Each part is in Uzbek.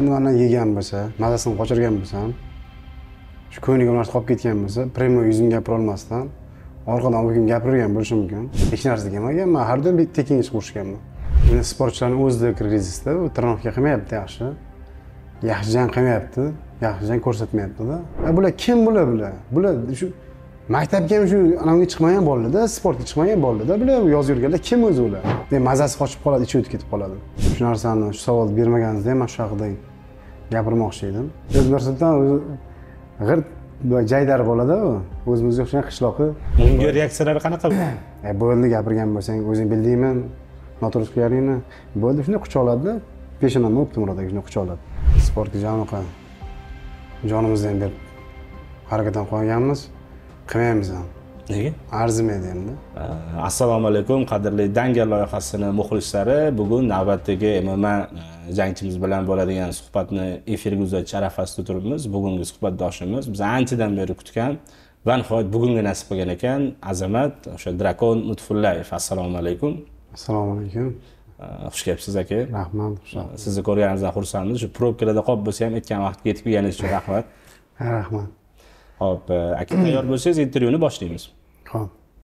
endi mendan yegan bo'lsa, mazasini qochirgan bo'lsam, shu ko'ngliga bir narsa qolib ketgan bo'lsa, primo yuzimga gapira olmasdan orqadan o'zim gapirgan bo'lishi mumkin. Hech narsa demagan, men har doim tekinga chiqib urishganman. Endi sportchilarning o'zida krizisda, u trenirovka qilmayapti yaxshi. Yaxshi jang qilmayapti, yaxshi jang ko'rsatmayapti-da. Bular kim bular? Bular shu maktabga ham shu anavga chiqmagan bolalarda, sportga chiqmagan bolalarda, bular yozib yurganlar kim o'zi ular? Mazasi qochib qoladi, ichi o'tib ketib qoladi. Shu narsani, shu savolni bermaganingizda ham men shu haqida gapirmoqchi edim. O'zbekistondan o'zi g'irt jaydar bo'ladi u. O'zimizga o'xshagan qishloqi. Bunga reaksiyalari qanaqa? Bo'ldi gapirgan bo'lsang, o'zing bildingmi? Noto'g'ri bo'ldi, shuni quchoqladi-da. Peshonamni o'pdi Murod aka, shuni quchoqladi. Sportga janoqa jonimizni ham berib harakatdan qolganmiz, qilmaymiz ham. Nega? Arzimaydi endi. Assalomu alaykum, qadrli Dangal loyihasini muxlislari. Bugun navbatdagi MMA jangchimiz bilan bo'ladigan suhbatni efirga uzatish arafasida turibmiz. Bugungi suhbatdoshimiz biz anchadan beri kutgan va nihoyat bugunga nasib qilgan ekan Azamat, o'sha Drakon Lutfullayev. Assalomu alaykum. Assalomu alaykum. Xush kelibsiz aka. Rahmat. Sizni ko'rganingizdan xursandmiz. Shu probkalarda qolib bo'lsa ham aytgan vaqtga yetib kelganingiz uchun rahmat. Rahmat. Hop, aka tayyor bo'lsangiz intervyuni boshlaymiz. Xo'p.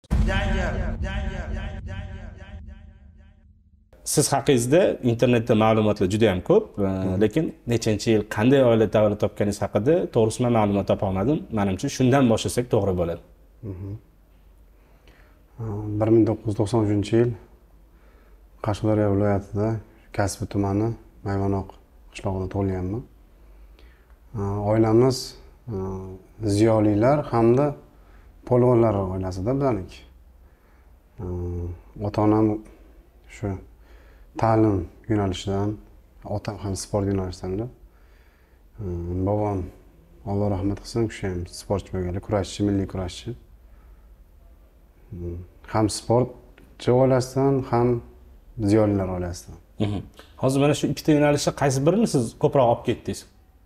Siz haqingizda internetda ma'lumotlar juda ham ko'p, lekin nechanchi yil qanday oila tavallud topganingiz haqida to'g'risini ma'lumot topa olmadim. Menimcha shundan boshlasak to'g'ri bo'ladi. 1993-yil Qashqadaryo viloyatida Kasbi tumani Mayvanoq qishlog'ida tug'ilganman. Oilamiz ziyolilar hamda polvonlar oilasida bizaniki. Ota-onam shu ta'lim yo'nalishidan, otam ham sport yo'nalishidan. Bobom Alloh rahmat qilsin, kishi ham sportchi bo'lganlar, kurashchi, milliy kurashchi. Ham sportchi oilasidan, ham ziyolilar oilasidan. Hozir mana shu ikkita yo'nalishda qaysi birini siz ko'proq olib ketdingiz?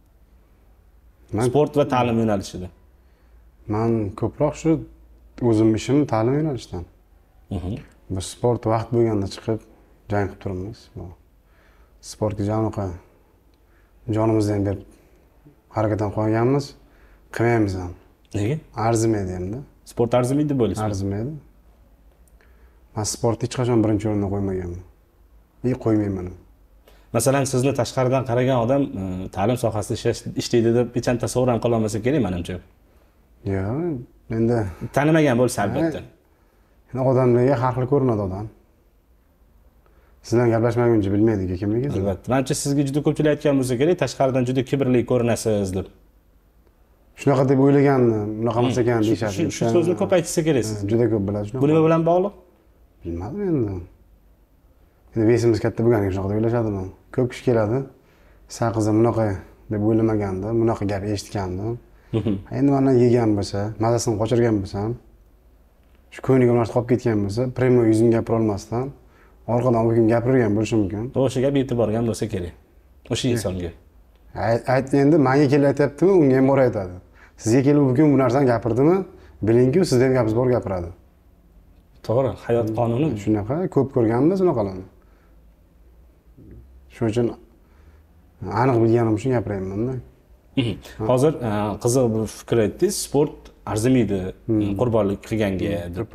Sport va ta'lim yo'nalishida. Men ko'proq shu o'zim ishim ta'lim yo'nalishidan. Bu sport vaqt bo'lganda chiqib jang qilib turibmiz. Sportga janoqa jonimizni ham berib harakatdan qolganmiz, qilmaymiz ham. Nega? Arzimaydi endi. Sport arzimaydi bo'lismi? Arzimaydi. Men sportni hech qachon birinchi o'ringa qo'ymaganman. Qo'ymayman. Masalan, sizni tashqaridan qaragan odam ta'lim sohasida ishlaydi deb hech ham tasavvur ham qila olmasa kerak menimcha. Yo'q, endi tanimagan bo'lsa albatta. Endi odamlarga har xil ko'rinadi odam. Sizdan gaplashmaguncha bilmaydi kimligingiz. Albatta. Menimcha sizga juda ko'pchilik aytgan bo'lsa kerak, tashqaridan juda kibrli ko'rinasiz deb. Shunaqa deb o'ylagandim, unaqa emas ekan deyshadi. Shu so'zni ko'p aytsa kerak siz. Juda ko'p biladi shunaqa. Bu nima bilan bog'liq? Bilmadim endi. Endi besimiz katta bo'lganiga shunaqa deb o'ylashadimi? Ko'p kishi keladi. San qizim bunaqa deb o'ylamagandim, bunaqa gap eshitgandim. Endi mendan yegan bo'lsa, mazasini qochirgan bo'lsam, shu ko'ngliga bir narsa qolib ketgan bo'lsa, primo yuzimga gapira olmasdan orqadan o'zim gapirgan bo'lishi mumkin. O'sha gap yetib borgan bo'lsa kerak. O'sha insonga. Endi menga kelib aytayaptimi, unga ham bor aytadi. Sizga kelib bugun bu narsani gapirdimi? Bilingki, sizda ham gapingiz bor gapiradi. To'g'ri, hayot qonuni shunaqa, ko'p ko'rganmiz unaqalarni. Shuning uchun aniq bilganim uchun gapirayman-da. Hozir qiziq bir fikr aytdingiz, sport arzimaydi qurbonlik qilganga deb.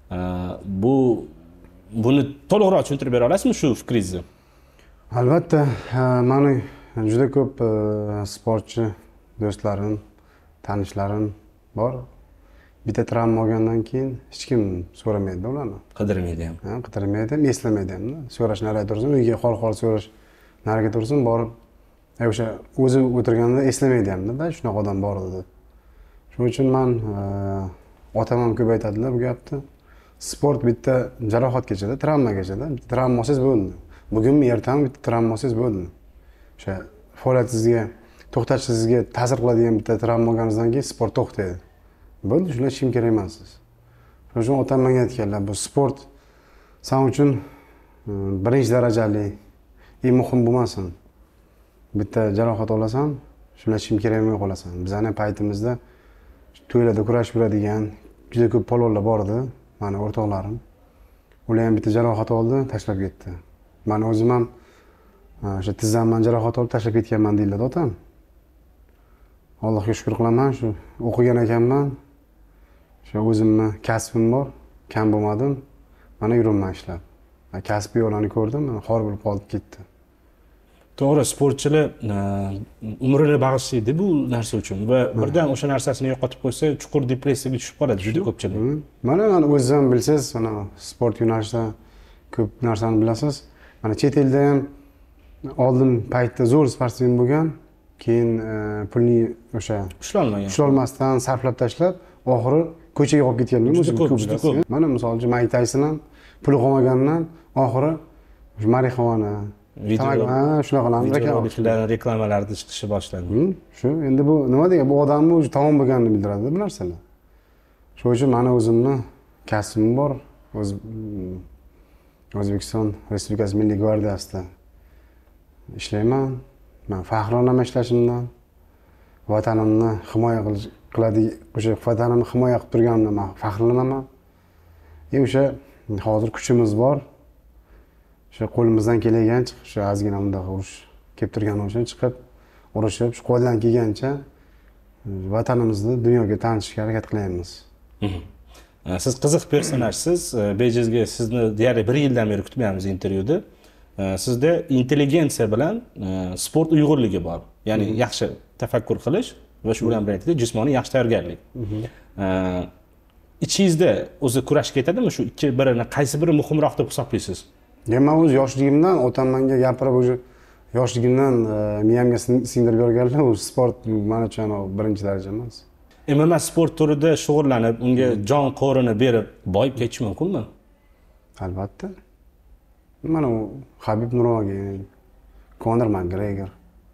Buni to'liqroq tushuntirib bera olasizmi shu fikringizni? Albatta, meni juda ko'p sportchi do'stlarim, tanishlarim bor. Bitta travma olgandan keyin hech kim so'ramaydi ularni. Qidirmaydi ham. Qidirmaydi ham, eslamaydi ham. So'rash nariga tursin, uyga xol so'rash nariga tursin, borib o'sha o'zi o'tirganda eslamaydi ham-da, shunaqa odam bor edi. Shuning uchun men otam ham ko'p aytadilar bu gapni. Sport bitta jarohat kechadi, travma kechadi. Bitta travma olsangiz bo'ldi. Bugunmi, ertami bitta travma olsangiz bo'ldi. O'sha faoliyatingizga, to'xtatishingizga ta'sir qiladigan bitta travma olganingizdan keyin sport to'xtaydi. Bo'ldi, shunday hech kim kerak emas. Shuning uchun otam menga aytganlar, bu sport sen uchun birinchi darajali, eng muhim bo'lmasin. Bitta jarohat olasan, shunday hech kim kerak bo'lmay qolasan. Bizning paytimizda to'ylarda kurashib yuradigan juda ko'p polvonlar bor edi, meni o'rtoqlarim. Ular ham bitta jarohat oldi, tashlab ketdi. Men o'zim ham O'sha tizzamdan jarohat olib tashlab ketganman deyiladi otam. Allohga shukr qilaman, shu o'qigan ekanman. Shu o'zimni kasbim bor, kam bo'lmadim. Mana yuribman ishlab. Kasbiy yo'lini ko'rdim, xor bo'lib qolib ketdi. To'g'ri, sportchilar umrini bag'ishlaydi bu narsa uchun va birdan o'sha narsasini yo'qotib qo'ysa, chuqur depressiyaga tushib qoladi juda ko'pchilik. Mana o'zim bilsangiz, mana sport yo'nalishida ko'p narsani bilasiz. Mana chet elda ham oldin paytda zo'r sportmen bo'lgan, keyin pulni o'sha ushlolmasdan sarflab tashlab, oxiri ko'chaga olib ketganlar o'zi ko'p. Mana misol uchun Mike Tyson ham puli qolmagandan oxiri marixuana, shunaqa reklamalarda chiqishni boshladi. Shu endi bu nima degan, bu odamni o'zi tamom bo'lganini bildiradi bu narsalar. Shuning uchun meni o'zimni kasbim bor. O'zbekiston Respublikasi Milliy gvardiyasida ishlayman. Men faxrlanaman ishlashimdan. Vatanimni himoya qiladi, o'sha vatanimni himoya qilib turganimdan men faxrlanaman. O'sha hozir kuchimiz bor. Shu qo'limizdan kelgancha shu ozgina bunday urush kelib turgani uchun chiqib urushib, shu qo'ldan kelgancha vatanimizni dunyoga tanitishga harakat qilyapmiz. Siz qiziq personajsiz. Bejizga sizni deyarli 1 yildan beri kutmayapmiz intervyuda. Sizda intelligensiya bilan sport uyg'unligi bor. Ya'ni yaxshi tafakkur qilish va shu bilan birga jismoniy yaxshi tayyorgarlik. Ichingizda o'zi kurash ketadimi shu ikki birini qaysi biri muhimroq deb hisoblaysiz? Men o'z yoshligimdan otam menga gapirib o'sha yoshligimdan miyamga singdirib berganlar, u sport men uchun birinchi daraja emas. MMA sport turida shug'ullanib, unga jon qo'rini berib boyib ketish mumkinmi? Albatta. Mana u Habib Nurmagomedov, Conor McGregor.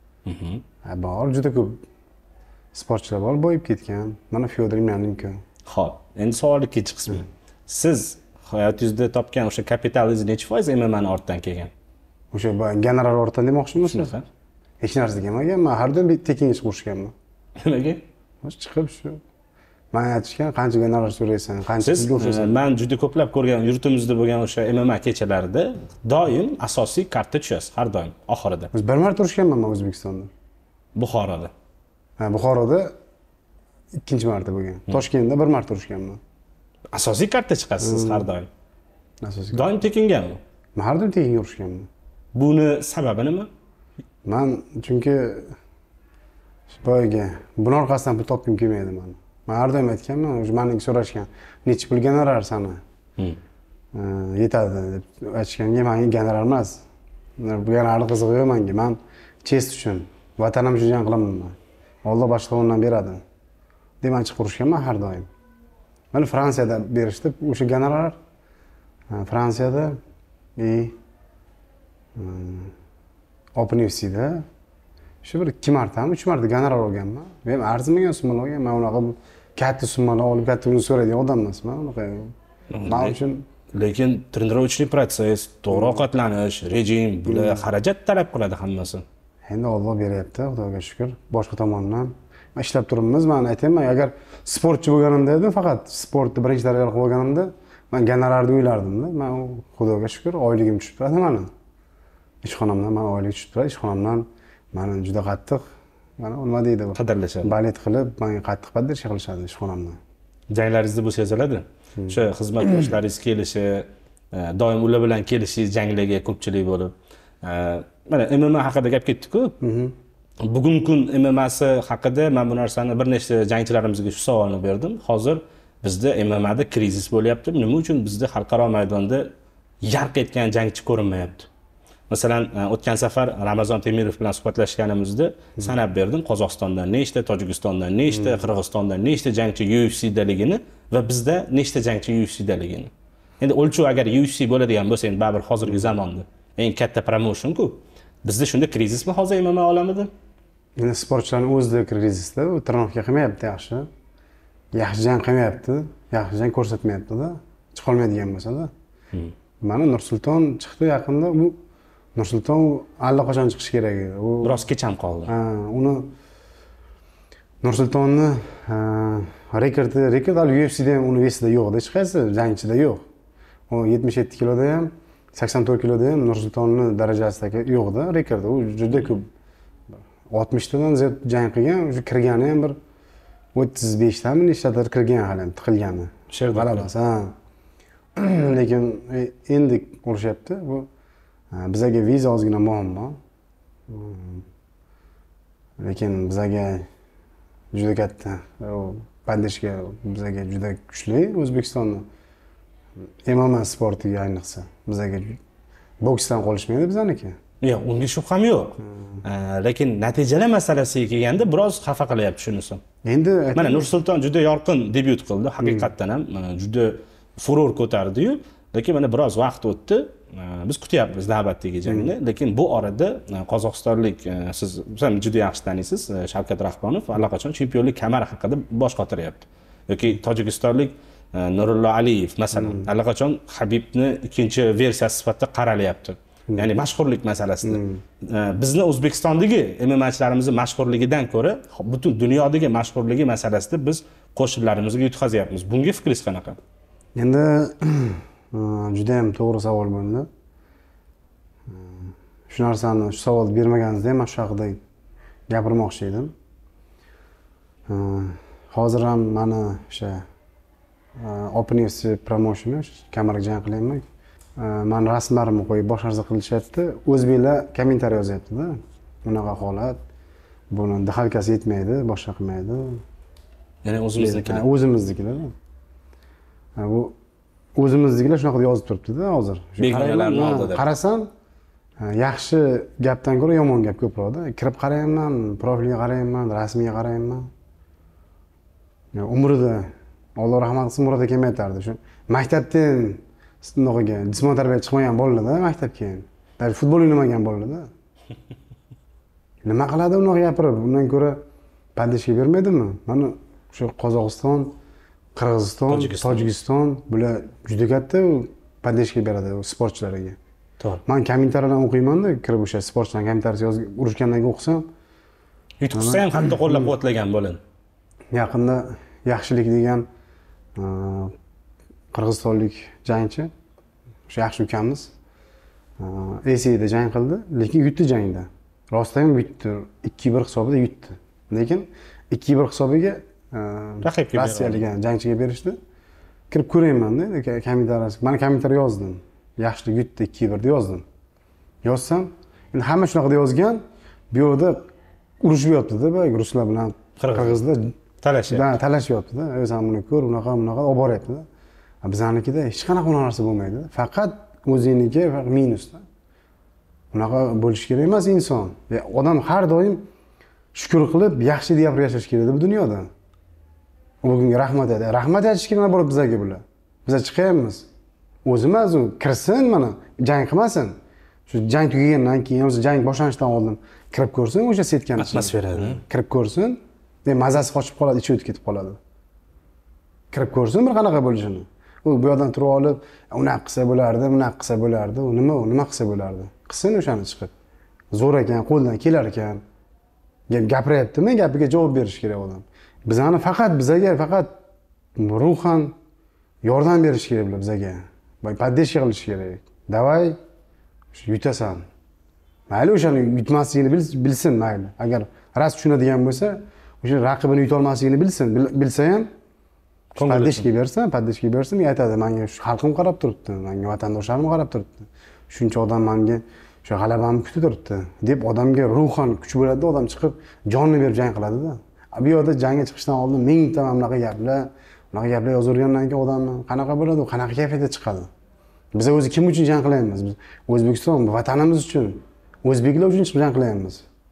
Bor, juda ko'p sportchilar bor boyib ketgan. Mana Fyodor Emelianenko. Xo'p, endi savolning ikkinchi qismi. Siz hayotingizda topgan o'sha kapitalingiz necha foiz MMA ni ortdan kelgan? O'sha gonorar ortdan demoqchimisiz? Hech narsa kelmagan. Men har doim tekinga chiqib urishganman. Nimaga? Chiqib shu. Men aytishgan, qancha gonorar so'raysan, qancha pulga o'xshaysan. Men juda ko'plab ko'rgan yurtimizda bo'lgan o'sha MMA kechalarida doim asosiy kartda tushasiz, har doim oxirida. Biz bir marta urishganman men O'zbekistonda. Buxoroda. Buxoroda ikkinchi marta bo'lgan. Toshkentda bir marta urishganman. Asosiy kartda chiqasiz har doim. Asosiy. Doim tekingami? Men har doim tekinga urishganman. Buni sababi nima? Men chunki boyga buni orqasidan pul topgim kelmaydi men. Men har doim aytganman, o'sha menga so'rashgan, necha pul gonorar sana? Yetadi deb aytishganga, menga gonorar emas. Bu gonorar qizig'i yo'q menga. Men chest uchun, vatanim uchun jang qilaman men. Alloh boshqa o'rndan beradi. Deman chiqib urishganman har doim. Mana Fransiyada berishdi o'sha gonorar. Fransiyada Open UFC'da shu bir 2 martami, 3 marta gonorar olganman. Men arzimagan summalar olganman. Men unaqa katta summalar olib katta pul so'raydigan odam emasman. Unaqa. Men uchun lekin trenirovочный protsess, to'g'ri ovqatlanish, rejim, bular xarajat talab qiladi hammasi. Endi Alloh beryapti, Xudoga shukr. Boshqa tomondan ishlab turibmiz. Men aytaman, agar sportchi bo'lganimda edi, faqat sportni birinchi darajali qilib olganimda, men gonorarni o'ylardim-da. Men Xudoga shukr, oyligim tushib turadi meni. Ishxonamdan men oylik tushib turadi, ishxonamdan meni juda qattiq, mana nima deydi bu? Qadrlashadi. Balet qilib, menga qattiq qadrlash qilishadi ishxonamdan. Janglaringizda bu seziladi. O'sha xizmatdoshlaringiz kelishi, doim ular bilan kelishingiz janglarga ko'pchilik bo'lib. Mana MMA haqida gap ketdi-ku. Bugungi kun MMAsi haqida men bu narsani bir nechta jangchilarimizga shu savolni berdim. Hozir bizda MMAda krizis bo'lyapti. Nima uchun bizda xalqaro maydonda yarq etgan jangchi ko'rinmayapti? Masalan, o'tgan safar Ramazon Temirov bilan suhbatlashganimizda sanab berdim. Qozog'istondan nechta, Tojikistondan nechta, Qirg'izistondan nechta jangchi UFC-daligini va bizda nechta jangchi UFC-daligini. Endi o'lchov agar UFC bo'ladigan bo'lsa, endi baribir hozirgi zamonda eng katta promotion-ku. Bizda shunda krizismi hozir MMA olamida? Endi sportchilarning o'zida krizisda, u trenorovka qilmayapti yaxshi. Yaxshi jang qilmayapti, yaxshi jang ko'rsatmayapti-da. Chiqa olmaydigan bo'lsa-da. Mana Nursulton chiqdi yaqinda, bu Nursulton allaqachon chiqish kerak edi. U biroz kecham qoldi. Uni Nursultonni rekord al UFC'da ham uni vesida yo'q-da, hech qaysi jangchida yo'q. U 77 kiloda ham 84 kiloda ham Nursultonni darajasidagi yo'qda, rekord. U juda ko'p. 60 tadan ziyod jang qilgan, o'sha kirgani ham bir 35 tami nechtadir kirgan hali ham tiqilgani. G'alabasi, ha. Lekin endi urishyapti. Bu bizga viza ozgina muammo. Lekin bizga juda katta, podдержка bizga juda kuchli O'zbekistonning MMA sportiga ayniqsa. Bizga boksdan qolishmaydi bizaniki. Yo'q, unga shubham yo'q. Lekin natijalar masalasiga kelganda biroz xafa qilyapti shunisi. Endi mana Nursulton juda yorqin debyut qildi, haqiqatdan ham juda furor ko'tardi-yu, lekin mana biroz vaqt o'tdi. Biz kutyapmiz navbatdagi jangni, lekin bu orada qozog'istonlik siz ham juda yaxshi taniysiz, Shavkat Rahmonov allaqachon chempionlik kamari haqida bosh qotiryapti. Yoki tojikistonlik Nurullo Aliyev masalan allaqachon Habibni ikkinchi versiyasi sifatida qaralyapti. Ya'ni mashhurlik masalasida. Bizni O'zbekistondagi MMAchilarimizning mashhurligidan ko'ra, butun dunyodagi mashhurligi masalasida biz qo'shinlarimizga yutqazyapmiz. Bunga fikringiz qanaqa? Endi juda ham to'g'ri savol bo'ldi. Shu narsani, shu savolni bermaganingizda ham mana shu haqida gapirmoqchi edim. Hozir ham mana o'sha Open UFC promotion kamarga jang qilyapman. Men rasmlarimni qo'yib boshqa narsa qilishyapti. O'zbeklar kommentariy yozyapti-da. Bunaqa holat, buni daxalkasi yetmaydi, boshqa qilmaydi. Ya'ni o'zimiznikilar. O'zimiznikilar. Bu o'zimiznikilar shunaqa yozib turibdi-da hozir. Begonalarning oldida. Qarasam, yaxshi gapdan ko'ra yomon gap ko'proqda. Kirib qarayman, profilga qarayman, rasmiga qarayman. Umrida Alloh rahmat qilsin, Murod aka aytardi shu. Maktabdan sinoqiga jismoniy tarbiya chiqmagan bolalarda maktabga. Даже futbol o'ynamagan bolalarda. Nima qiladi unaqa gapirib? Undan ko'ra podдержка bermaydimi? Mana shu Qozog'iston, Qirg'iziston, Tojikiston bular juda katta podдержка beradi sportchilarga. To'g'ri. Men kommentariyalarni o'qiyman-da, kirib o'sha sportchilar kommentariyasi yozib urushgandan keyin o'qisam, yutqizsa ham hatto qo'llab-quvvatlagan bo'ladi. Yaqinda yaxshilik degan qirg'izistonlik jangchi, o'sha yaxshi ukamiz AC'da jang qildi, lekin yutdi jangda. Rostdan ham yutdi, 2-1 hisobida yutdi. Lekin 2-1 hisobiga raqibga rossiyalik jangchiga berishdi. Kirib ko'rayman-da, kommentariyasi. Men kommentariy yozdim. Yaxshilik yutdi 2-1 deb yozdim. Yozsam, endi hamma shunaqa deb yozgan, bu yerda urushib yotdi-da, ruslar bilan qirg'izlar talashyapti-da. Sen buni ko'r, bunaqa olib boryapti-da. Biznikida hech qanaqa narsa bo'lmaydi. Faqat o'ziniki faqat minusda. Bunaqa bo'lish kerak emas inson. Odam har doim shukr qilib, yaxshi deb yashash kerak bu dunyoda. Bugunga rahmat aytadi. Rahmat aytish kerak nima bo'ladi bizga bular? Biz chiqayapmiz. O'zimiz u kirsin mana, jang qilmasin. Shu jang tugagandan keyin, o'zi jang boshlanishidan oldin kirib ko'rsin o'sha setkani. Atmosferani kirib ko'rsin. Mazasi qochib qoladi, ichi o'tib ketib qoladi. Kirib ko'rsin bir qanaqa bo'lishini. U bu yerdan turib olib, unaqa qilsa bo'lardi, bunaqa qilsa bo'lardi. U nima qilsa bo'lardi? Qilsin o'shani chiqib. Zo'r ekan, qo'ldan kelar ekan. Gapiryaptimi? Gapiga javob berish kerak odam. Bizani bizga faqat ruhan yordam berish kerak bular bizga. Podдержка qilish kerak. Davay yutasan. Mayli o'shani yutmasligini bilsin mayli. Agar ras tushunadigan bo'lsa, o'sha raqibini yuta olmasligini bilsa ham podдержка bersin, aytadi, menga shu xalqim qarab turibdi, menga vatandoshlarim qarab turibdi. Shuncha odam menga o'sha g'alabamni kutib turibdi deb odamga ruhan kuch bo'ladi, odam chiqib jonini berib jang qiladi-da. Bu yerda jangga chiqishdan oldin mingta bunaqa gaplar yozilgandan keyin odamni qanaqa bo'ladi, qanaqa kayfiyatga chiqadi. Biz o'zi kim uchun jang qilyapmiz? Biz O'zbekiston vatanimiz uchun, o'zbeklar uchun chiqib jang qilyapmiz.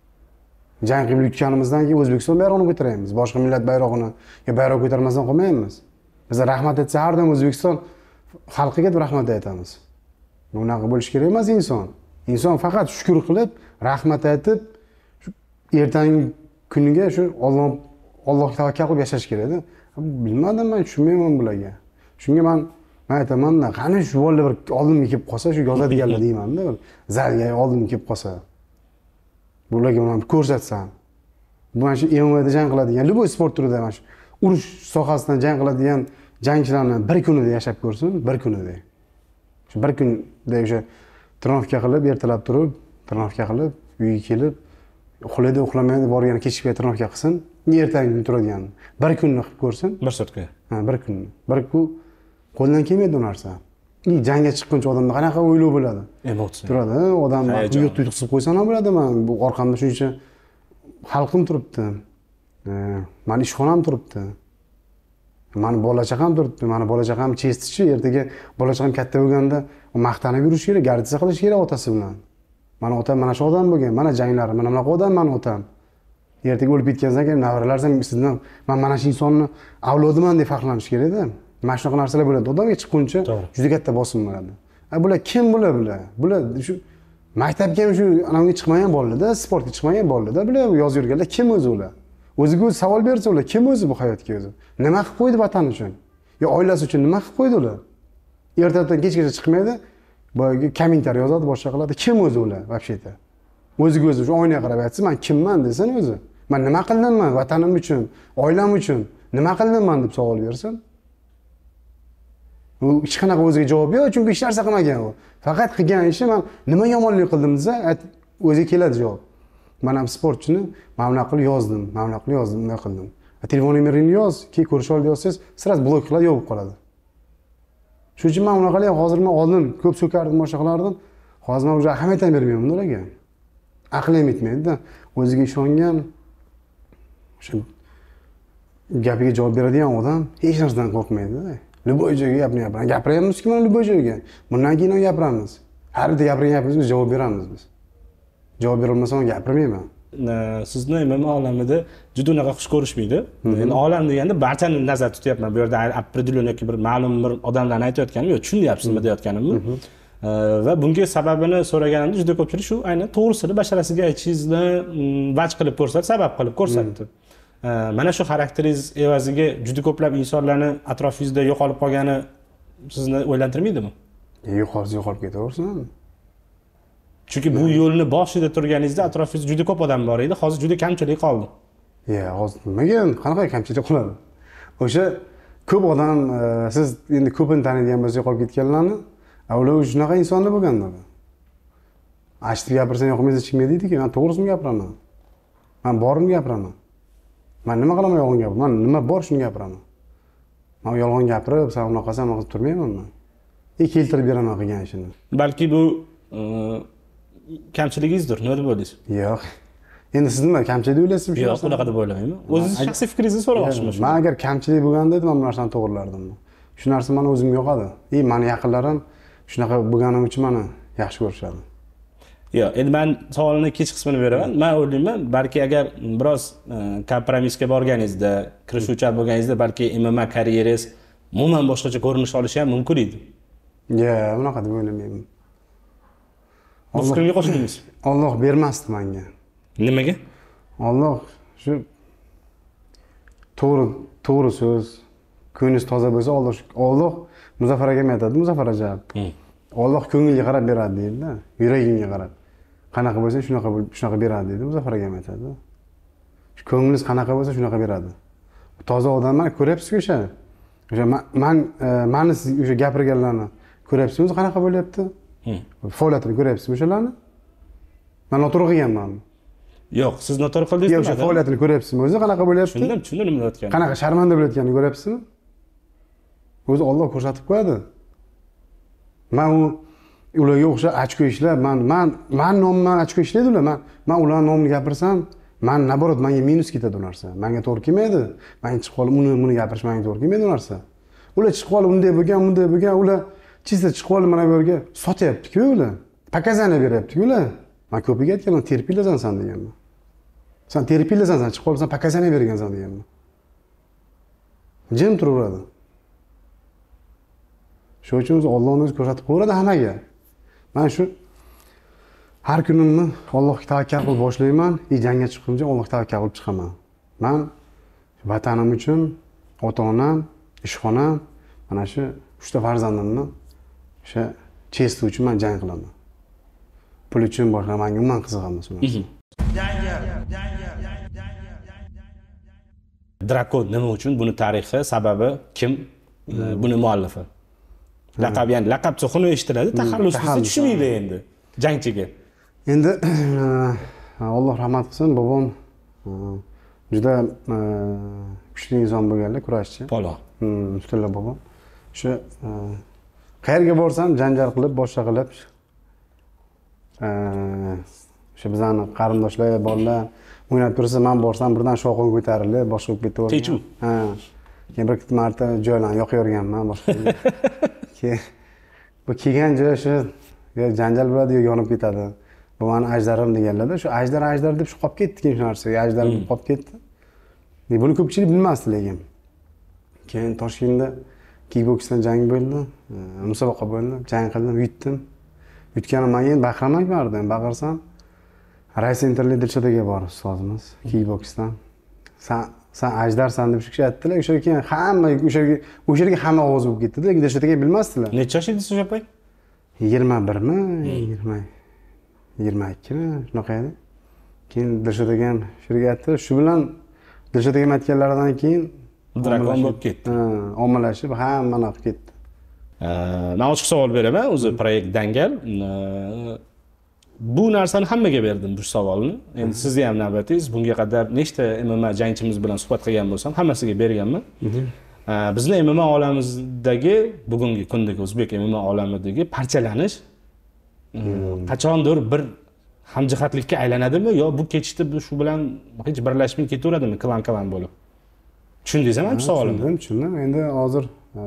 Jang qilib yutganimizdan keyin O'zbekiston bayrog'ini ko'taramiz. Boshqa millat bayrog'ini bayroq ko'tarmasdan qolmaymiz. Biz rahmat aytsa har doim O'zbekiston xalqiga deb rahmat aytamiz. Bunaqa bo'lish kerak emas inson. Inson faqat shukr qilib, rahmat aytib, shu ertangi kuniga shu Allohga tavakkal qilib yashash kerak-da. Bilmadim, men tushunmayman bularga. Shunga men aytaman-da, qani shu bolalar bir oldimga kelib qolsa, shu yozadiganlar deyman-da, zalga oldimga kelib qolsa. Bularga men ko'rsatsam. Mana shu MMAda jang qiladigan, любой sport turida mana shu urush sohasidan jang qiladigan jangchilarni bir kunida yashab ko'rsin, bir kunida. Shu bir kunda o'sha trenirovka qilib, ertalab turib, trenirovka qilib, uyga kelib, uxlaydi, uxlamaydi, borgan kechga trenirovka qilsin, ertangi kun turadigan. Bir kunni qilib ko'rsin. Bir sutka. Ha, bir kunni. Bir kun qo'ldan kelmaydi bu narsa. Jangga chiqquncha odamda qanaqa o'ylov bo'ladi? Emotsiya. Turadi, odam uyqu tuyqusib qo'ysam ham bo'ladi, men bu orqamda shuncha xalqim turibdi. Mani ishxonam turibdi. Mani bola-chaqam turibdi. Mani bola-chaqam chestichi, ertaga bola-chaqam katta bo'lganda maqtanib yurish kerak, gardiza qilish kerak otasi bilan. Mana otam mana shu odam bo'lgan, mana janglar, mana bunaqa odam mani otam. Ertaga o'lib ketgandan keyin navaralar ham sizdan men mana shu insonni avlodiman deb faxrlanish kerak-da. Mana shunaqa narsalar bo'ladi. Odamga chiqquncha juda katta bosim bo'ladi. Bular kim bular? Bular shu maktabga ham shu anavga chiqmagan bolalarda, sportga chiqmagan bolalarda, bular yozib yurganlar kim o'zi ular? O'ziga o'zi savol bersa ular kim o'zi bu hayotga o'zi? Nima qilib qo'ydi vatan uchun? Yo oilasi uchun nima qilib qo'ydi ular? Ertadan kechgacha chiqmaydi, boyagi kommentariy yozadi, boshqa qiladi. Kim o'zi ular вообще-то? O'ziga o'zi shu oynaga qarab aytsa, men kimman desin o'zi. Men nima qildimman vatanim uchun, oilam uchun? Nima qildimman deb savol bersin. U hech qanaqa o'ziga javob yo'q, chunki hech narsa qilmagan u. Faqat qilgan ishi men nima yomonlik qildim desa, o'ziga keladi javob. Men ham sportchini mana bunaqa qilib yozdim, mana bunaqa qilib yozdim, bunday qildim. Telefon nomerini yoz, keyin ko'rish oldi yozsangiz, siz blok qiladi, yo'q bo'lib qoladi. Shuning uchun men bunaqa qilib hozir men oldin ko'p so'kardim, boshqa qilardim. Hozir men o'zi ahamiyat ham bermayman ularga. Aqlim yetmaydi-da. O'ziga ishongan o'sha gapiga javob beradigan odam hech narsadan qo'rqmaydi-da. Любой joyga gapiramiz. Gapiramiz-ku mana любой joyga. Bundan keyin ham gapiramiz. Har bitta gapirgan gapimizga javob beramiz biz. Javob bera olmasam gapirmayman. Sizni MMA olamida juda unaqa xush ko'rishmaydi. Endi olam deganda barchani nazarda tutyapman. Bu yerda определённый bir ma'lum bir odamlarni aytayotganim yo'q, tushunyapsiz nima deyotganimni. Va bunga sababini so'raganimda juda ko'pchilik shu aynan to'g'risini basharasiga aytishingizni vaj qilib ko'rsatdi, sabab qilib ko'rsatdi. Mana shu xarakteringiz evaziga juda ko'plab insonlarni atrofingizda yo'qolib qolgani sizni o'ylantirmaydimi? Yo'qolib ketaversin. Chunki bu yo'lni boshida turganingizda atrofingizda juda ko'p odam bor edi, hozir juda kamchilik qoldi. Hozir nimaga qanaqa kamchilik qoladi? O'sha ko'p odam siz endi ko'pini taniydigan bo'lsangiz yo'qolib ketganlarni, ular shunaqa insonlar bo'lganlar. Achitib gapirsam yoqmaydi chiqmaydi-ku, men to'g'risini gapiraman. Men borini gapiraman. Men nima qilaman yolg'on gapirib? Men nima bor shuni gapiraman. Men yolg'on gapirib, sen unaqa qilsam, men qilib turmayman men. Keltirib beraman qilgan ishini. Balki bu kamchiligingizdir, nima deb o'ylaysiz? Yo'q. Endi siz nima kamchilik deyapsizmi? Yo'q, unaqa deb o'ylamayman. O'zingiz shaxsiy fikringizni so'ramoqchiman. Men agar kamchilik bo'lganda edi, men bu narsani to'g'rilardim. Shu narsa meni o'zimga yoqadi. Meni yaqinlarim shunaqa bo'lganim uchun meni yaxshi ko'rishadi. Yo'q, endi men savolning ikkinchi qismini beraman. Men o'ylayman, balki agar biroz kompromissga borganingizda, kirishuvchan bo'lganingizda balki MMA karyerangiz umuman boshqacha ko'rinish olishi ham mumkin edi. Yo'q, unaqa deb o'ylamayman. Bu fikrga qo'shildingiz? Alloh bermasdi menga. Nimaga? Alloh shu to'g'ri so'z, ko'nglingiz toza bo'lsa, Alloh Muzaffar aka aytadi, Muzaffar aka. Alloh ko'ngilga qarab beradi deydi-da, yuragingga qarab. Qanaqa bo'lsa shunaqa beradi deydi, Muzaffar aka aytadi. Shu ko'nglingiz qanaqa bo'lsa shunaqa beradi. Toza odamman, ko'ryapsiz-ku o'sha. O'sha meni o'sha gapirganlarni ko'ryapsizmi, qanaqa bo'lyapti? Faoliyatini ko'ryapsizmi o'shalarni? Men noto'g'ri qilganmanmi? Yo'q, siz noto'g'ri qildingiz. Yo'q, o'sha faoliyatini ko'ryapsizmi? O'zi qanaqa bo'lyapti? Tushundim nima deyotganini. Qanaqa sharmanda bo'layotganini ko'ryapsizmi? O'zi Alloh ko'rsatib qo'yadi. Men ularga o'xshab ochko ishlab, men nomimdan ochko ishlaydi ular. Men ularning nomini gapirsam, men naborot menga minus ketadi u narsa. Menga to'g'ri kelmaydi. Men chiqib qolib buni gapirish menga to'g'ri kelmaydi u narsa. Ular chiqib qolib bunday bo'lgan, ular chista chiqib qolib mana bu yerga sotyapti-ku ular. Pokazaniya beryapti-ku ular. Men ko'piga aytganman, terpilasan sen deganman. Sen terpilasan, sen chiqib qolibsan, pokazaniya bergansan deganman. Jim turaveradi. Shuning uchun Allohning o'zi ko'rsatib qo'yadi hammaga. Men shu har kunimni Allohga tavakkal qilib boshlayman, jangga chiqquncha Allohga tavakkal qilib chiqaman. Men vatanim uchun, ota-onam, ishxonam, mana shu 3 ta farzandimni o'sha chesti uchun men jang qilaman. Pul uchun boshqa menga umuman qiziq emas. Drakon nima uchun? Buni tarixi, sababi kim? Buni muallifi. Laqab, ya'ni laqab Tsuxunov eshitiladi, taxallusga tushmaydi endi jangchiga. Endi Alloh rahmat qilsin, bobom juda kuchli inson bo'lganlar, kurashchi. Polvon. Ustolar bobom. Shu qayerga borsam janjal qilib, boshqa qilib o'sha bizani qarindoshlar, bolalar o'ynab tursa, men borsam birdan shovqin ko'tarilib, boshqa bo'lib ketavergan. Kechuv. Keyin bir marta joylarni yoqaverganman boshqa. Keyin bu kelgan joy shu yo janjal bo'ladi, yo yonib ketadi. Bu meni ajdarim deganlarda, shu ajdar deb shu qolib ketdi keyin shu narsaga, ajdar qolib ketdi. Buni ko'pchilik bilmasdi lekin. Keyin Toshkentda kickboksdan jang bo'ldi, musobaqa bo'ldi, jang qildim, yutdim. Yutganimdan keyin baqiraman bordim, baqirsam Raysenterli Dilshodaga bor ustozimiz kickboksdan. Sen ajdarsan deb shu kishi aytdilar. O'sha keyin hamma o'sha yerga hamma ovoz bo'lib ketdi-da, Dilshodaga bilmasdilar. Necha yosh edingiz o'sha payt? 21mi, 22mi, shunaqa edi. Keyin Dilshodaga ham shu yerga aytdi. Shu bilan Dilshodaga aytganlaridan keyin drakon bo'lib ketdi. Ommalashib, hamma naqib ketdi. Men ochiq savol beraman, o'zi proyekt Dangal. Bu narsani hammaga berdim bu savolni. Endi sizni ham navbatingiz. Bunga qadar nechta MMA jangchimiz bilan suhbat qilgan bo'lsam, hammasiga berganman. Bizni MMA olamidagi bugungi kundagi o'zbek MMA olamidagi parchalanish qachondir bir hamjihatlikka aylanadimi yo bu ketishda shu bilan hech birlashmay ketaveradimi, klan bo'lib? Tushundingizmi bu savolimni? Tushundim. Endi hozir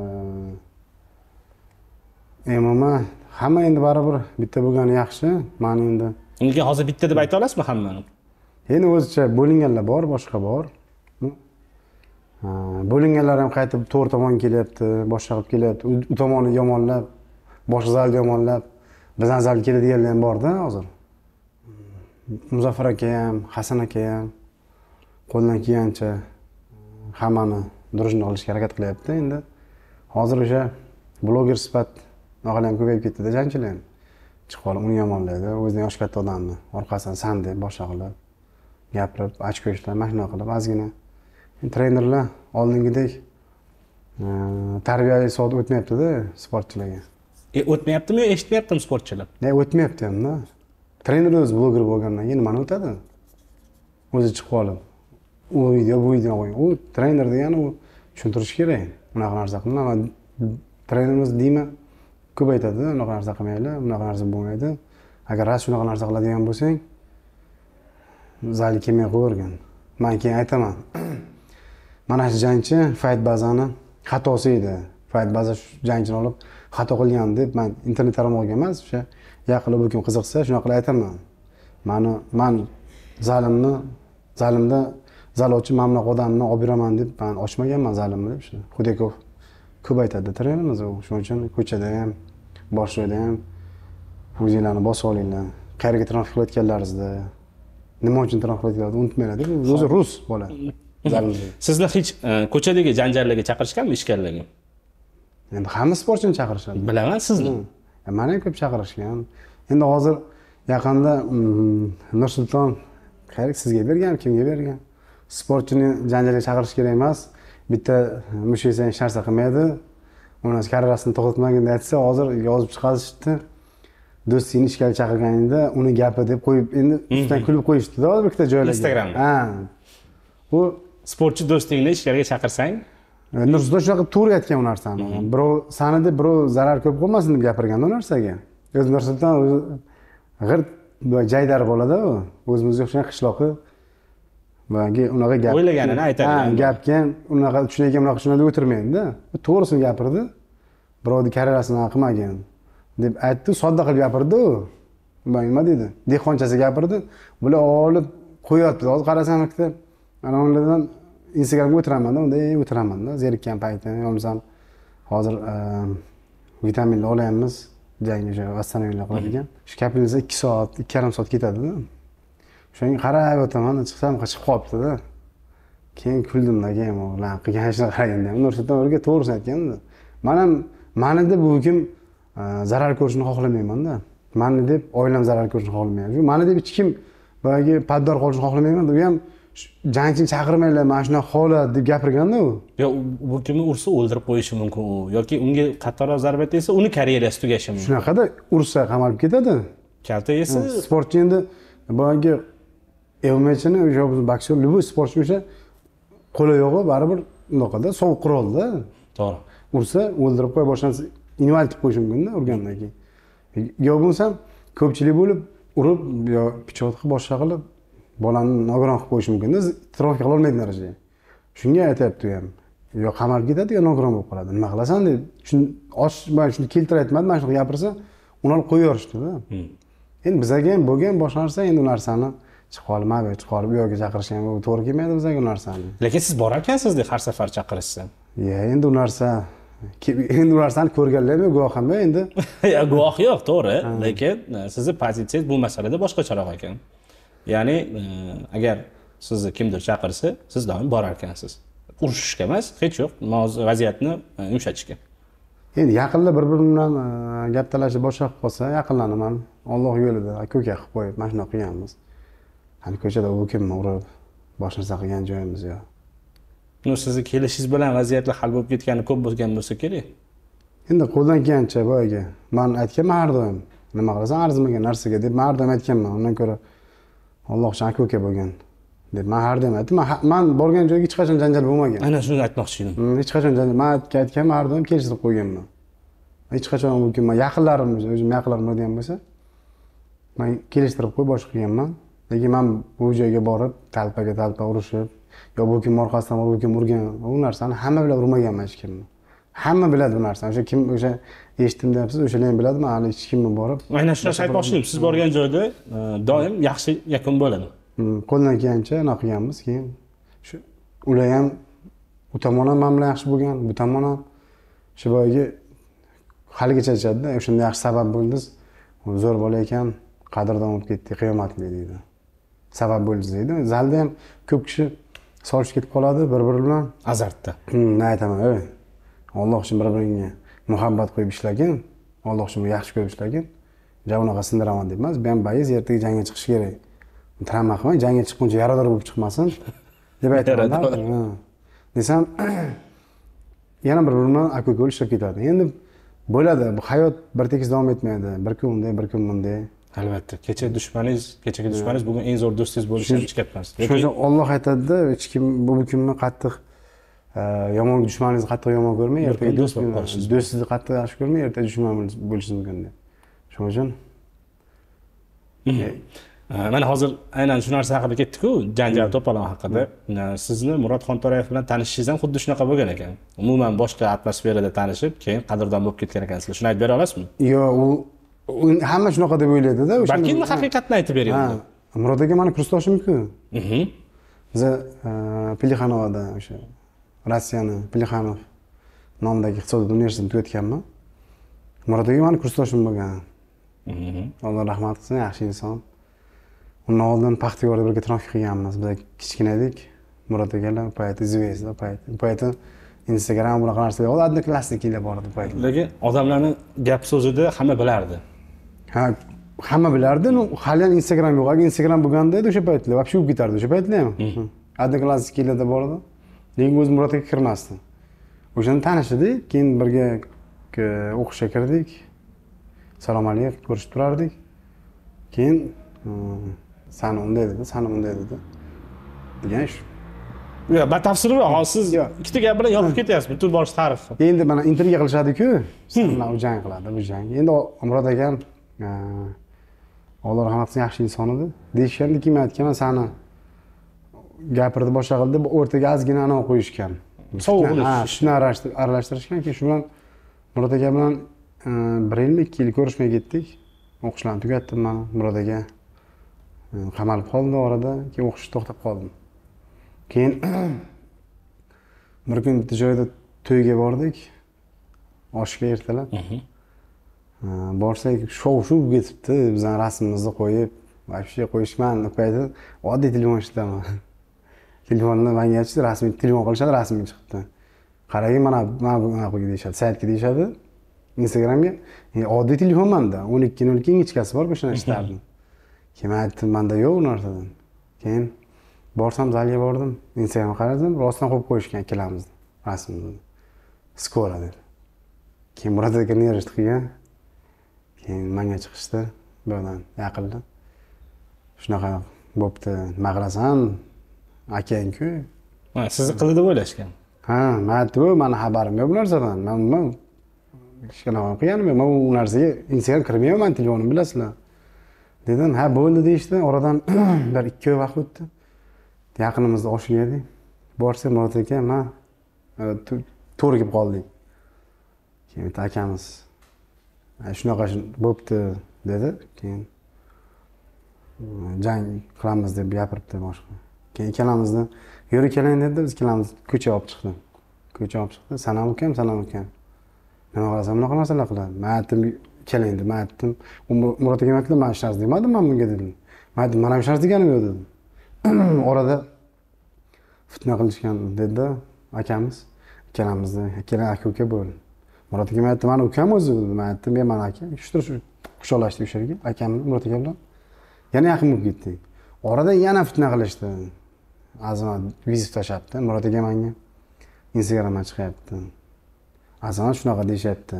MMA hamma endi baribir bitta bo'lgani yaxshi. Meni endi unga hozir bitta deb ayta olasizmi hammani? Endi o'zicha bo'linganlar bor, boshqa bor. Bo'linganlar ham qaytib to'g'ri tomon kelyapti, boshqa qilib kelyapti. U tomonni yomonlab, boshqa zalni yomonlab, bizning zalga keladiganlar ham bor-da hozir. Muzaffar aka ham, Hasan aka ham qo'ldan kelgancha hammani durustini qilishga harakat qilyapti. Endi hozir o'sha bloger sifat og'alar ham ko'payib ketdi-da, jangchilar. Chiqib qolib uni yomonlaydi, o'zidan yosh katta odamni orqasidan san deb boshqa qilib gapirib, ochko ishlar, mashina qilib ozgina. Trenerlar oldingidek tarbiyaviy soat o'tmayapti-da sportchilarga. O'tmayaptimi yo eshitmayaptimi sportchilar? O'tmayapti ham-da. Trener o'zi bloger bo'lgandan keyin nimani o'tadi? O'zi chiqib qolib, u video, bu video qo'ying. U trener degani u tushuntirish kerak. Unaqa narsa qilma. Trenerimiz deyman, ko'p aytadi, unaqa narsa qilmaylar, unaqa narsa bo'lmaydi. Agar rost shunaqa narsa qiladigan bo'lsang, zalga kelmay qo'yargan. Men keyin aytaman. Mana shu jangchi Fight Bazani xatosi edi. Fight Baza shu jangchini olib xato qilgan deb men internet tarmog'iga emas, o'sha yaqinda bu kim qiziqsa, shunaqa qilib aytaman. Men zalimda zal ochib, men bunaqa odamni olib beraman deb men ochmaganman zalimni deb shu. Xudekov ko'p aytadi trenerimiz u. Shuning uchun ko'chada ham, bosh joyda ham o'zinglarni bosib olinglar. Qayerga transport qilayotganlaringizda, nima uchun transport qilyapti unutmanglar deb. O'zi rus bola. Sizni hech ko'chadagi janjallarga chaqirishganmi, ishkallarga? Endi hamma sportchini chaqirishadi. Bilaman sizni. Meni ham ko'p chaqirishgan. Endi hozir yaqinda Nursulton qayerga sizga bergan, kimga bergan? Sportchini janjalga chaqirish kerak emas. Bitta mushaysa hech narsa qilmaydi. Uni karyerasini to'xtatmagin deb aytsa, hozir yozib chiqarishdi. Do'stingni ishga chaqirganingda uni gapi deb qo'yib, endi ustidan kulib qo'yishdi-da hozir bitta joylarga. Instagramda. Bu sportchi do'stingni ishga chaqirsang, Nursulton shunaqa to'g'ri aytgan u narsani. Birov sani deb birov zarar ko'p qilmasin deb gapirgan u narsaga. O'zi Nursulton o'zi g'irt jaydar bo'ladi u. O'zimizga o'xshagan qishloqi Bagi unaqa gap. O'ylaganini aytadi. Gapga unaqa tushunadigan unaqa tushunadi o'tirmaydi-da. To'g'risini gapirdi. Birovni karyerasini qilmagan deb aytdi, sodda qilib gapirdi u. Nima dedi? Dehqonchasi gapirdi. Bular olib qo'yapti. Hozir qarasam ikkita ana ulardan Instagramga o'tiraman-da, unda o'tiraman-da, zerikkan paytim, bo'lmasam hozir vitaminlar olayapmiz, jangga o'sha vassanovlar qiladigan. Shu kapelniza 2 soat, 2,5 soat ketadi-da. Shunga qarab o'taman, chiqsam chiqib qolibdi-da. Keyin kuldimda, keyin ular qilgan ishni qaraganda ham Nursulton o'rga to'g'risini aytganda. Mani deb bu kim zarar ko'rishni xohlamayman-da. Mani deb oilam zarar ko'rishni xohlamayman. Mani deb hech kim boyagi paddor qolishni xohlamayman. U ham jangchini chaqirmanglar, mana shunaqa holat deb gapirganda u. Yo, bu kimni ursa o'ldirib qo'yishi mumkin u yoki unga qattiqroq zarba tegsa, uni karyerasi tugashi mumkin. Shunaqada ursa qamalib ketadi. Kalta yesa, Sportchi endi boyagi MMA-chini o'sha boksyor, любой sportchi o'sha qo'li yo'g'i baribir unaqada sovuq qurolda. to'g'ri. Ursa o'ldirib qo'ya boshlasa, invalid qilib qo'yishi mumkin-da urgandan keyin. Yo bo'lsam ko'pchilik bo'lib urib yo pichoq qilib boshqa qilib bolani nogiron qilib qo'yishi mumkin-da, trafika qila olmaydigan darajaga. Shunga aytayapti u ham. Yo qamalib ketadi yo nogiron bo'lib qoladi. Nima qilasan deb, mana shuni keltirib aytmadi, mana shuni gapirsa, uni olib qo'yib yuborishdi-da. Endi bizga ham bo'lgan boshqa narsa, endi u narsani chiqib u yoqqa chaqirish ham to'g'ri kelmaydi bizga u narsani. Lekin siz borar ekansiz-da har safar chaqirishsa. Endi u narsani ko'rganlar ham guvoh ham endi. Guvoh yo'q, to'g'ri, lekin sizning pozitsiyangiz bu masalada boshqacharoq ekan. Ya'ni agar sizni kimdir chaqirsa, siz doim borar ekansiz. Urushishga emas, hech yo'q, vaziyatni yumshatishga. Endi yaqinda bir-biri bilan gap talashib boshqa qilib qolsa, yaqinlanaman. Alloh yo'lida aka-uka qilib qo'yib, mana shunaqa qilganmiz. Hani ko'chada u kimni urib, bosh narsa qilgan joyimiz yo'q. Sizni kelishingiz bilan vaziyatlar hal bo'lib ketgani ko'p bo'lgan bo'lsa kerak. Endi qo'ldan kelgancha boyaga men aytganman har doim, nima qilasan arzimagan narsaga deb men har doim aytganman. Undan ko'ra Alloh uchun aka-uka bo'lgan deb men har doim aytdim. Men borgan joyga hech qachon janjal bo'lmagan. Aynan shuni aytmoqchi edim. Hech qachon janjal, men aytganman har doim kelishtirib qo'yganman. Hech qachon bu kim, yaqinlarim, o'zim yaqinlarim bo'lgan bo'lsa, men kelishtirib qo'yib boshqa qilganman. Lekin men bu joyga borib, talpa urushib, yo bu kim orqasidan bu kim urgan, u narsani hamma biladi, urmaganman hech kimni. Hamma biladi bu narsani. O'sha kim o'sha eshitdim deyapsiz, o'shalar ham biladi, men hali hech kimni borib. Aynan shuni aytmoqchi edim. Siz borgan joyda doim yaxshi yakun bo'ladi. Qo'ldan kelgancha nima qilganmiz, keyin shu ular ham u tomon ham men bilan yaxshi bo'lgan, bu tomon ham shu boyagi haligacha aytadi-da, o'shanda yaxshi sabab bo'ldingiz. Zo'r bola ekan, qadrdon bo'lib ketdi, qiyomatli deydi. Sabab bo'ldingiz deydi. Zalda ham ko'p kishi solishib ketib qoladi bir-biri bilan Azartda. Ne aytaman, Alloh uchun bir-biringga muhabbat qo'yib ishlagin, Alloh uchun yaxshi ko'rib ishlagin. Unaqa sindiraman deb emas, men bayiz ertaga jangga chiqish kerak. Travma qilmay, jangga chiqquncha yarador bo'lib chiqmasin deb aytaman. Desam, yana bir-biri bilan aka-uka ishlab ketadi. Endi bo'ladi, bu hayot bir tekis davom etmaydi. Bir kun unday, bir kun bunday. Albatta, kechagi dushmaningiz bugun eng zo'r do'stingiz bo'lishi hech gap emas. Shuning uchun Alloh aytadi-da, hech kim bu kimni qattiq yomon dushmaningizni qattiq yomon ko'rmang, ertaga do'st bo'lib qolishingiz. Do'stingizni qattiq yaxshi ko'rmang, ertaga dushman bo'lishingiz mumkin deb. Shuning uchun mana hozir aynan shu narsa haqida ketdik-ku, janjal to'polon haqida. Sizni Murod Xonto'rayev bilan tanishishingiz ham xuddi shunaqa bo'lgan ekan. Umuman boshqa atmosferada tanishib, keyin qadrdon bo'lib ketgan ekansizlar. Shuni aytib bera olasizmi? Yo'q, u hamma shunaqa deb o'ylaydi-da, o'sha. Balki haqiqatni aytib bering. Murod aka meni kursdoshim-ku. Biz Plixanovda o'sha Rossiyani Plixanov nomidagi iqtisodiyot universitetini tugatganman. Murod aka meni kursdoshim bo'lgan. Alloh rahmat qilsin, yaxshi inson. Undan oldin Paxtayorda birga trafik qilganmiz. Biz kichkina edik. Murod akalar payti zvezda payti Instagram bunaqa narsa yo'q, odnoklassniklar bor edi payti. Lekin odamlarning gap so'zida hamma bilardi. Hamma bilardi. Hali ham Instagram yo'q. Agar Instagram bo'lganda edi o'sha paytlar, вообще o'tib ketardi o'sha paytlar ham. Odnoklassniklarda bor edi. Lekin o'z Murod aka kirmasdi. O'shani tanishdik, keyin birga o'qishga kirdik. Salom alaykum, ko'rishib turardik. Keyin sani unday dedi, sani bunday dedi. Degan shu. Yo'q, batafsilroq, siz ikkita gap bilan yopib ketyapsiz, butun borish tarixi. Endi mana intriga qilishadi-ku, sen bilan u jang qiladi, bu jang. Endi Murod akam Alloh rahmat qilsin, yaxshi inson edi. Deyishgandiki, men aytganman, sani gapirdi, boshqa qildi, o'rtaga ozgina anavi qo'yishgan. Sovuqlik. Shuni aralashtirishgan, keyin shu bilan Murod aka bilan 1 yil, 2 yil ko'rishmay ketdik. O'qishlarni tugatdim men, Murod aka qamalib qoldi orada, keyin o'qishni to'xtab qoldim. Keyin bir kun bitta joyda to'yga bordik. Oshga ertalab. Borsak, shov-shuv ketibdi. Bizning rasmimizni qo'yib, вообще qo'yishman, qo'ydi. Oddiy telefon ishlataman. Telefonni menga aytishdi, rasmiy telefon qilishadi, rasmiy chiqdi. Qarang, mana bunaqa deyishadi, saytga deyishadi. Instagramga oddiy telefonmanda 1202 ingichkasi bor, o'shani ishlardim. Keyin aytdim, menda yo'q narsadan. Keyin Borsam zalga bordim, Instagramga qaradim, rostdan qo'yib qo'yishgan ikkalamizni rasmimizni. Skora deb. Keyin Murat aka nerishdi qilgan. Keyin menga chiqishdi, bu yerdan yaqindan. Shunaqa bo'pti, nima qilasan? Akang-ku. Sizni qildi deb o'ylashgan. Ha, men aytdim, meni xabarim yo'q bu narsadan. Men hech qanaqa qilganim yo'q. Men u narsaga Instagram kirmayman, telefonim bilasizlar. Dedim, ha bo'ldi deyishdi. Oradan bir 2 oy vaqt o'tdi. Yaqinimizda oshga yedik. Borsam Murat aka, men to'g'ri kelib qoldik. Keyin bitta akamiz shunaqa bo'pti dedi. Keyin jang qilamiz deb gapiribdi boshqa. Keyin ikkalamizni yur keling dedi, biz ikkalamiz ko'chaga olib chiqdi. Ko'chaga olib chiqdi. Sanam ukam. Nima qilasan, bunaqa narsalar qiladi. Men aytdim, keling deb, men aytdim. Murat aka aytdi, men ishlar demadim men bunga dedim. Men aytdim, men ham ishlar deganim yo'q dedim. Orada fitna qilishgan dedi akamiz. Ikkalamizni, ikkala aka-uka bo'ldi. Murat aka aytdi, men ukam o'zi dedi. Men aytdim, men aka. Shu quchoqlashdik o'sha yerga, akamni Murat aka bilan. Yana yaqin bo'lib ketdik. Orada yana fitna qilishdi. Azamat vizit tashlabdi. Murat aka menga Instagramdan chiqyapti. Azamat shunaqa deyishyapti.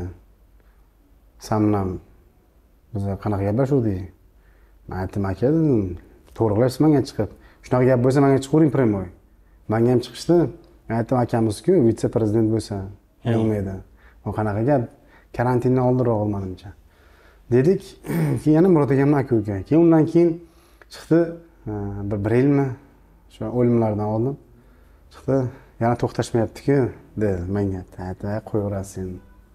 Sen bilan biz qanaqa gaplashuvdik? Men aytdim, aka dedim, to'g'ri qilasiz menga chiqib. Shunaqa gap bo'lsa menga chiqavering primoy. Menga ham chiqishdi. Men aytdim, akamiz-ku vitse-prezident bo'lsa, bo'lmaydi. Bu qanaqa gap? Karantindan oldinroq olmadimcha. Dedik, keyin yana Murat akamning aka-uka. Keyin undan keyin chiqdi, bir yilmi shu o'limlardan oldin chiqdi, yana to'xtashmayapti-ku dedi menga. Aytdi, qo'yaverasiz endi.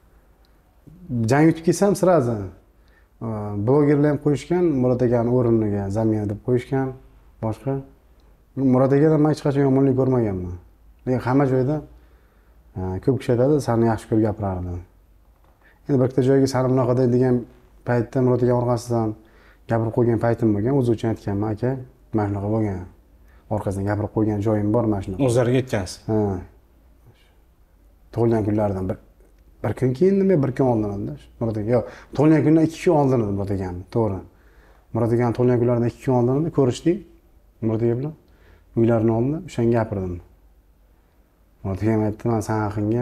Jang yutib kelsam sirazi blogerlar ham qo'yishgan, Murat akaning o'rniga zamina deb qo'yishgan, boshqa. Murat akadan men hech qachon yomonlik ko'rmaganman. Lekin hamma joyda ko'p kishi aytadi, seni yaxshi ko'rib gapirardi. Endi bir ikkita joyga seni bunaqa degan paytda Murat aka orqasidan gapirib qo'ygan paytim bo'lgan, o'zi uchun aytganman, aka, mana shunaqa bo'lgan. Orqasidan gapirib qo'ygan joyim bor mana shunaqa. O'zlariga aytgansiz. Ha. Tug'ilgan kunlaridan bir kun keyindimi, bir kun oldin edi. Murat aka, yo'q, tug'ilgan kundan 2 kun oldin edi Murat akam, to'g'ri. Murat akaning tug'ilgan kunlaridan 2 kun oldin edi, ko'rishdik Murat aka bilan. Uylarini oldida o'shanga gapirdim. Murat akam aytdi, men sen haqingga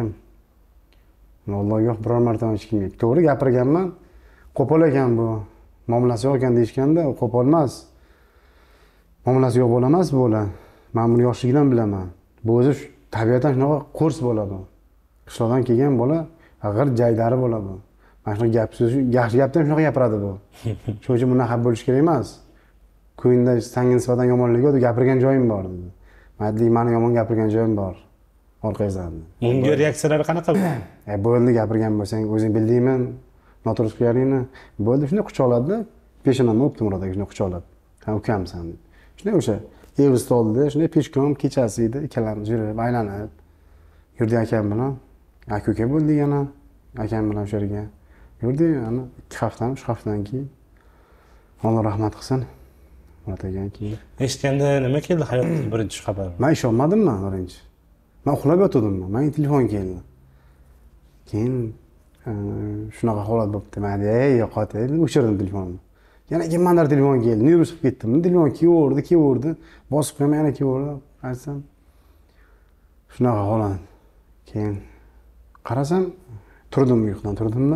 vallahi yo'q, biror marta hech kimga. To'g'ri gapirganman. Qo'pol ekan bu. Muomalasi yo'q ekan deyishganda, qo'pol emas. Muomalasi yo'q bo'la emas bo'la. Men buni yoshligidan bilaman. Bu o'zi tabiatan shunaqa qo'rs bola bu. Qishloqdan kelgan bola, g'ir jaydari bola bu. Mana shunaqa gap so'zi, yaxshi gapda ham shunaqa gapiradi bu. Shuning uchun bunaqa bo'lish kerak emas. Ko'ngilda senga nisbatan yomonlik yo'q, gapirgan joyim bor dedi. Men aytdim, meni yomon gapirgan joyim bor. Orqangizdan. Bunga reaksiyalari qanaqa bo'ldi? Bo'ldi, gapirgan bo'lsang, o'zing bildingmi? Noto'g'ri qilganingni. Bo'ldi, shunday quchoqladi. Peshonamni o'pdi Murat aka, shunday quchoqladi. Ha, ukamsan dedi. Shunday o'sha ev stolida, shunday peshkom kechasi edi, ikkalamiz yurib, aylanib yurdik akam bilan. Aka-uka bo'ldik yana. Akam bilan o'sha yerga yurdik, ana 2 haftami, 3 haftadan keyin Alloh rahmat qilsin. Murat aka keyin. Eshitganda nima keldi hayotda birinchi xabar? Men ishonmadim birinchi. Men uxlab yotgandim. Menga telefon keldi. Keyin shunaqa holat bo'libdi. Men ey, yo'qotay, o'chirdim telefonni. Yana kimmandir telefon keldi. Nervus chiqib ketdim. Telefon kelaverdi. Bosib qo'yman, yana kelaverdi. Qarasam shunaqa holat. Keyin qarasam, turdim uyqudan turdimda.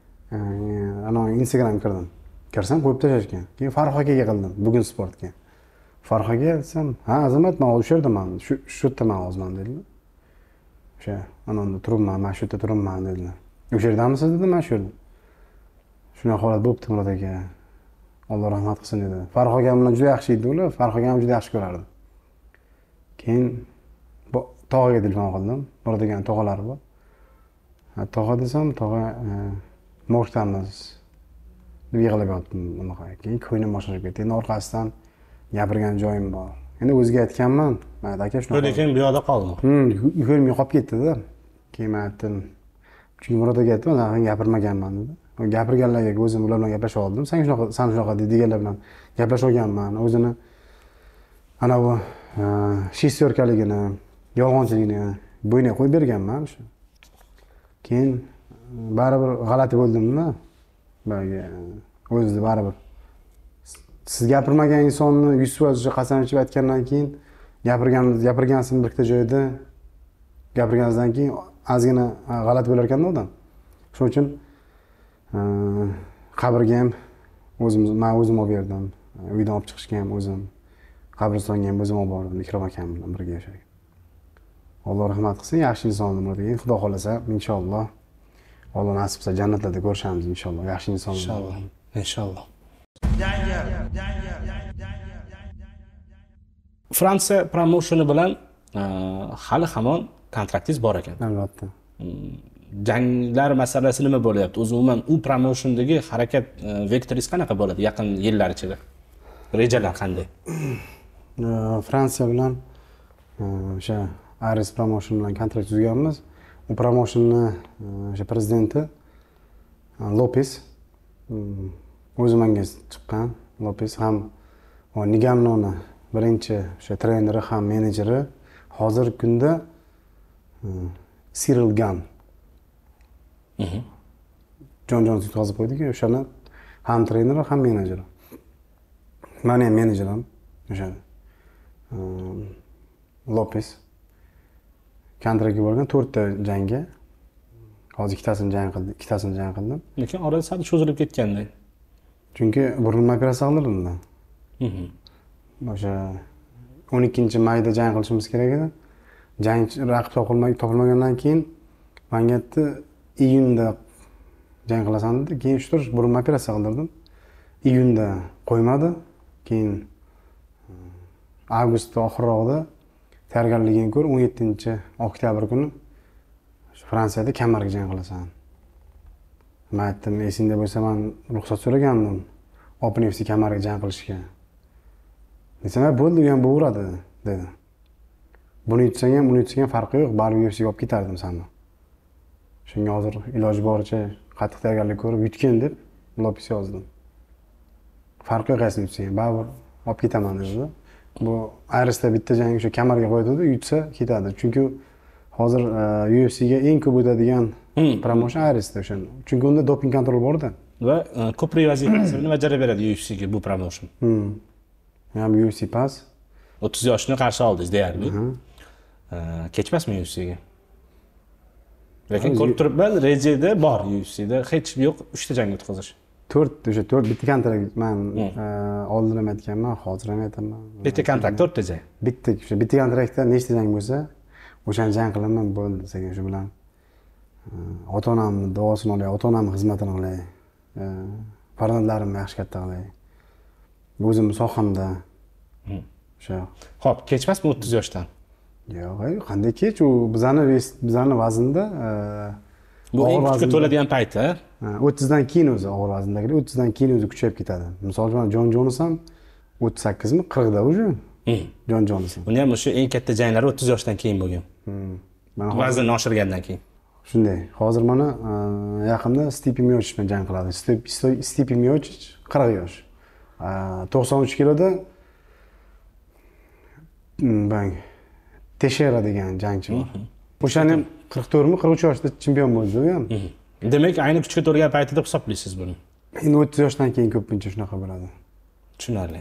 Ana Instagramga kirdim. Kirsam qo'yib tashlashgan. Keyin Farruh akaga qildim, bugun sportga. Farruh aka desam, ha, Azamat, men o'sha yerdaman. Shu yerdaman hozirman dedilar. O'sha anonda turibman, mana shu yerda turibman dedilar. O'sha yerdamisiz dedim, men shu yerda. Shunaqa holat bo'libdi Murat aka. Alloh rahmat qilsin dedi. Farruh akam bilan juda yaxshi edi ular, Farruh akam juda yaxshi ko'rardi. Keyin tog'aga telefon qildim. Murat akaning tog'alari bor. Tog'a desam, tog'a mo'xtamiz deb yig'lab yotdim unaqa. Keyin ko'nglim boshqacha ketdi. Endi orqasidan gapirgan joyim bor. Endi o'ziga aytganman. Men aka shunaqa. Lekin bu yoqda qoldi. Ko'nglim yo'qolib ketdi-da. Keyin men aytdim. Chunki Murat aka aytdi, men gapirmaganman dedi. Gapirganlarga o'zim ular bilan gaplashib oldim. Sen shunaqa deganlar bilan gaplashib olganman. O'zini ana bu shestyorkaligini, yolg'onchiligini bo'yniga qo'yib berganman shu. Keyin baribir g'alati bo'ldim-da. Bagi o'zida baribir siz gapirmagan insonni 100% qasam ichib aytgandan keyin gapirgansin bir ikkita joyda gapirganingizdan keyin ozgina g'alati bo'lar ekanda odam. Shuning uchun qabrga ham men o'zim olib berdim. Uydan olib chiqishga ham o'zim, qabristonga ham o'zim olib bordim Ikrom akam bilan birga yashagan. Alloh rahmat qilsin, yaxshi inson bo'ladi. Xudo xolasa, inshaalloh Alloh nasib qilsa jannatlarda ko'rishamiz inshaalloh. Yaxshi inson. Inshaalloh. Inshaalloh. Fransiya promosheni bilan hali hamon kontraktingiz bor ekan. Albatta. Janglar masalasi nima bo'lyapti? O'zi umuman u promoshendagi harakat vektoringiz qanaqa bo'ladi yaqin yillar ichida? Rejalar qanday? Fransiya bilan o'sha Ares promotion bilan kontrakt tuzganmiz. U promoshonni o'sha prezidenti Lopes o'zi menga chiqqan. Lopes ham Nigamnoni birinchi o'sha treneri ham menejeri hozirgi kunda Cyril Gann. Jon yutqazib qo'ydik, o'shani ham treneri, ham menejeri. Men ham menejerim o'sha Lopes. Kontraktga bo'lgan 4 ta jangga hozir ikkitasini jang qildim. Lekin orada sal cho'zilib ketganday. Chunki burun operatsiya qildim. O'sha 12-mayda jang qilishimiz kerak edi. Jang raqib topilmagandan keyin menga aytdi, iyunda jang qilasan dedi. Keyin shu burun operatsiya qildirdim. Iyunda qo'ymadi. Keyin avgust oxirida tayyorgarligini ko'r 17-oktyabr kuni Fransiyada kamarga jang qilasan. Men aytdim, esingda bo'lsa men ruxsat so'ragandim Open UFC kamarga jang qilishga. Desam, bo'ldi, u ham bo'veradi dedi. Buni yutsang ham, uni yutsang ham farqi yo'q, baribir UFCga olib ketardim seni. Shunga hozir iloji boricha qattiq tayyorgarlik ko'rib yutgin deb Lopes yozdim. Farqi yo'q, qaysini yutsang ham, baribir olib ketaman dedi. Bu Aresda bitta jang o'sha kamarga qo'ydi, yutsa ketadi. Chunki hozir UFCga eng ko'p o'tadigan promotion Aresda o'sha. Chunki unda doping kontroli bor-da. Va ko'proq vazifasini bajarib beradi UFCga bu promotion. Ham UFC pas 30 yoshni qarshi oldingiz deyarli. Kechmasmi UFCga? Lekin ko'rib turibman, rejada bor UFCda hech yo'q 3 ta jang o'tkazish. 4 bitta kontrakt men oldin ham aytganman, hozir ham aytaman. Bitta kontrakt 4 ta jang. Bitta kontraktda nechta jang bo'lsa, o'shani jang qilaman bo'ldi desak, shu bilan ota-onamni duosini olay, ota-onamning xizmatini olay. Farzandlarimni yaxshi katta qilay. O'zim sohamda o'sha. Xo'p, kechmasmi 30 yoshdan? Yo'q, qanday kech? U bizani vaznda bu eng kuchga to'ladigan payt, ha? 30 dan keyin o'zi og'ir vazndagilar 30 dan keyin o'zi kuchayib ketadi. Misol uchun Jon Jones ham 38 mi 40 da o'zi. Jon Jones. Uni ham o'sha eng katta janglari 30 yoshdan keyin bo'lgan. Vaznni oshirgandan keyin. Shunday. Hozir mana yaqinda Stipe Miocic bilan jang qiladi. Stipe Miocic 40 yosh. 93 kiloda bang Teixeira degan jangchi bor. O'shani 44 mi 43 yoshda chempion bo'ldi u ham. Demak, ayni kuchga to'lgan paytida hisoblaysiz buni. Endi 30 yoshdan keyin ko'pincha shunaqa bo'ladi. Tushunarli.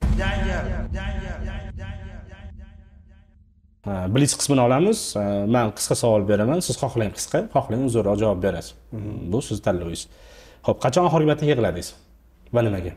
Blitz qismini olamiz. Men qisqa savol beraman. Siz xohlang qisqa, xohlang uzunroq javob berasiz. Bu siz tanlovingiz. Xo'p, qachon oxirgi marta yig'ladingiz? Va nimaga?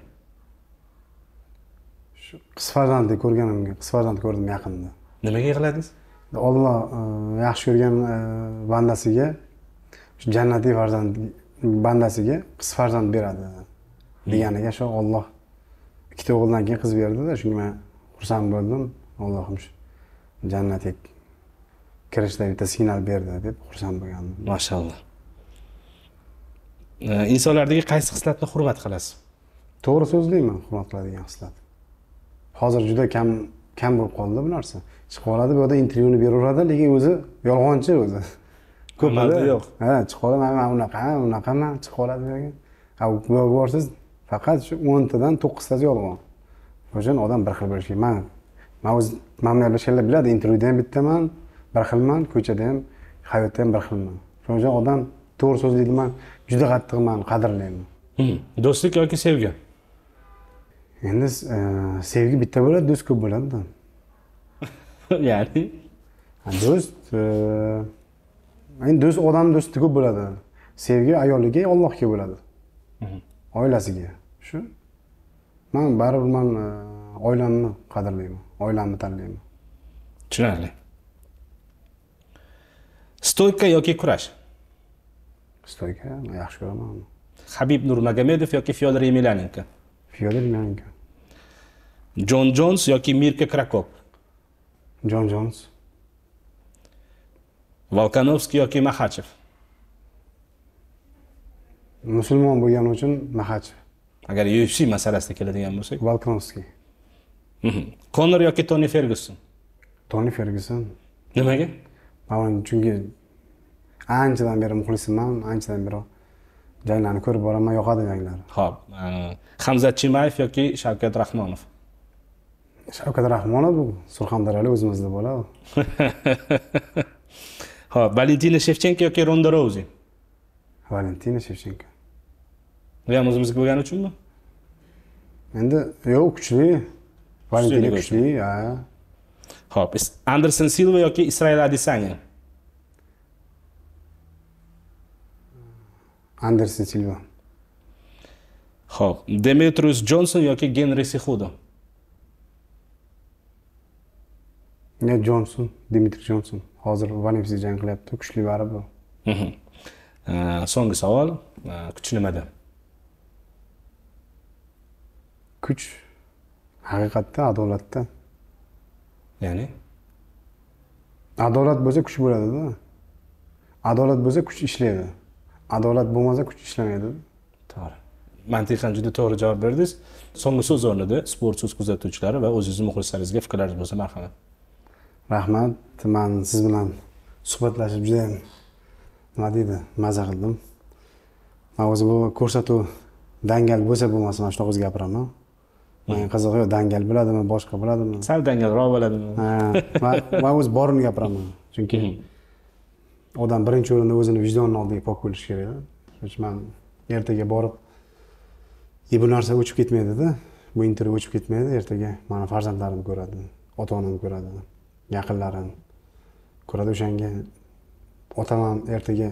Qiz farzandni ko'rganimga, qiz farzand ko'rdim yaqinda. Nimaga yig'ladingiz? Alloh yaxshi ko'rgan bandasiga, shu jannatiy farzand bandasiga qiz farzand beradi deganiga shu Alloh ikkita o'g'ildan keyin qiz berdi-da, shunga men xursand bo'ldim. Allohim shu jannatga kirishda bitta signal berdi deb xursand bo'lgandim. Mashalloh. İnsanlardagi qaysi xislatni hurmat qilasiz? To'g'ri so'zlayman, hurmat qiladigan xislat. Hozir juda kam bo'lib qoldi bu narsa. Chiqib oladi, bu yerda intervyuni beraveradi, lekin o'zi yolg'onchi o'zi. Ko'pida yo'q. Ha, chiqib oladi, men unaqaman, chiqib oladi degan. Bu yo'q borsiz, faqat shu 10 tadan 9 tasi yolg'on. O'shan odam bir xil bo'lishi kerak. Men o'z mamlakatlar biladi, intervyuda ham bittaman, bir xilman, ko'chada ham, hayotda ham bir xilman. Shuning uchun odam to'g'ri so'zlaydi, men juda qattiqman, qadrlayman. Do'stlik yoki sevgi? Endi sevgi bitta bo'ladi, do'st ko'p bo'ladi-da. Ya'ni Do'st, endi do'st odam do'sti ko'p bo'ladi. Sevgi ayoliga, Allohga bo'ladi. Oilasiga. Shu. Men baribir oilamni qadrlayman, oilamni tanlayman. tushunarli. Stoyka yoki kurash? Stoyka yaxshi ko'raman. Habib Nurmagomedov yoki Fyodor Emelianenko? Fyodor Emelianenko. Jon Jons yoki Mirko Krakop? Jon Jons. Volkanovski yoki Maxachev? Musulmon bo'lgani uchun Maxachev. Agar UFC masalasida keladigan bo'lsak, Volkanovski. Conor yoki Toni Ferguson? Toni Ferguson. Nimaga? Men chunki anchadan beri muxlisman, anchadan beri janglarni ko'rib boraman, yoqadi janglari. Xo'p, Hamzat Chimayev yoki Shavkat Rahmonov? Shavkat Rahmonov bu Surxondaryolik o'zimizda bo'ladi. Xo'p, Valentina Shevchenko yoki Ronda Rousey? Valentina Shevchenko. Bu ham o'zimizga bo'lgani uchunmi? Endi yo'q, kuchli. Valentina kuchli, ha. Xo'p, Anderson Silva yoki Israel Adesanya? Anderson Silva. Xo'p, Demetrius Johnson yoki Genry Cejudo? Ne Johnson, Dimitri Johnson. Hozir Valensiya jang qilyapti, kuchli baribir. So'nggi savol, kuch nimada? Kuch haqiqatda adolatda. Ya'ni adolat bo'lsa kuch bo'ladi-da. Adolat bo'lsa kuch ishlaydi. Adolat bo'lmasa kuch ishlamaydi. To'g'ri. Mantiqan juda to'g'ri javob berdingiz. So'nggi so'z o'rnida sport so'z kuzatuvchilari va o'zingizning muxlislaringizga fikrlaringiz bo'lsa marhamat. Rahmat. Men siz bilan suhbatlashib juda ham nima deydi, maza qildim. Men o'zi bu ko'rsatuv dangal bo'lsa bo'lmasa men shunaqa o'zi gapiraman. Men qizig'i yo'q, dangal bo'ladimi, boshqa bo'ladimi? Sal dangalroq bo'ladimi? Ha, men o'zi borini gapiraman. Chunki odam birinchi o'rinda o'zini vijdonining oldiga pok bo'lishi kerak. Shuning uchun men ertaga borib bu narsa o'chib ketmaydi-da. Bu intervyu o'chib ketmaydi. Ertaga meni farzandlarim ko'radi, ota-onam ko'radi, yaqinlarim ko'radi. O'shanga otaman ertaga